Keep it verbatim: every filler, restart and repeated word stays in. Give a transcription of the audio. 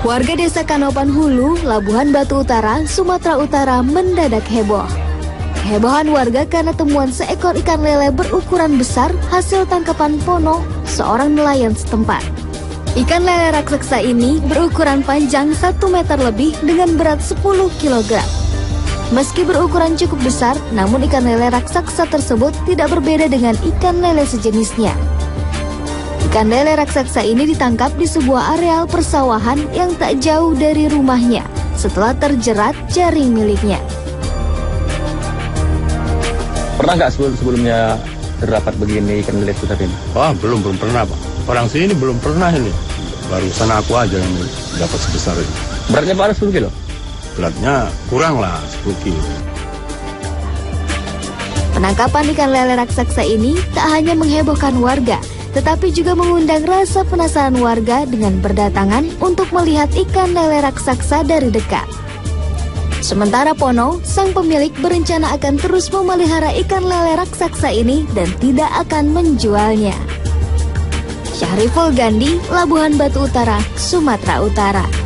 Warga Desa Kanopan Hulu, Labuhan Batu Utara, Sumatera Utara mendadak heboh. Kehebohan warga karena temuan seekor ikan lele berukuran besar hasil tangkapan Pono, seorang nelayan setempat. Ikan lele raksasa ini berukuran panjang satu meter lebih dengan berat sepuluh kilogram. Meski berukuran cukup besar, namun ikan lele raksasa tersebut tidak berbeda dengan ikan lele sejenisnya. Ikan lele raksasa ini ditangkap di sebuah areal persawahan yang tak jauh dari rumahnya setelah terjerat jaring miliknya. Pernah nggak sebelum-sebelumnya terdapat begini ikan lele besar ini? Wah, belum, belum pernah, Pak. Orang sini belum pernah ini. Barusan aku aja yang dapat sebesar ini. Beratnya Pak sepuluh kilo? Beratnya kurang lah, sepuluh kilo. Penangkapan ikan lele raksasa ini tak hanya menghebohkan warga, tetapi juga mengundang rasa penasaran warga dengan berdatangan untuk melihat ikan lele raksasa dari dekat. Sementara Pono, sang pemilik berencana akan terus memelihara ikan lele raksasa ini dan tidak akan menjualnya. Syahriful Gandhi, Labuhan Batu Utara, Sumatera Utara.